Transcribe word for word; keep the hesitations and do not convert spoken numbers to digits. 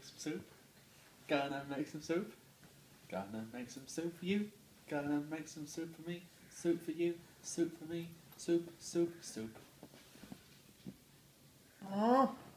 some soup. Gonna make some soup. Gonna make some soup for you. Gonna make some soup for me. Soup for you. Soup for me. Soup, soup, soup. Oh.